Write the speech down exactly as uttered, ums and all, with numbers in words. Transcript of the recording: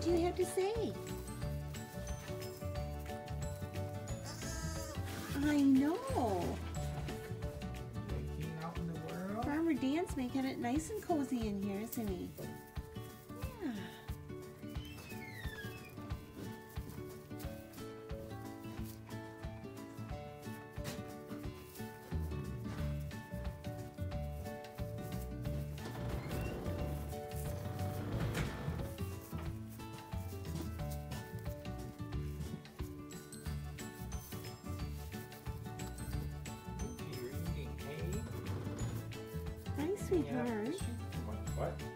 do you have to say? I know. King out in the world. Farmer Dan's making it nice and cozy in here, isn't he? Yeah. Hi, sweetheart. What?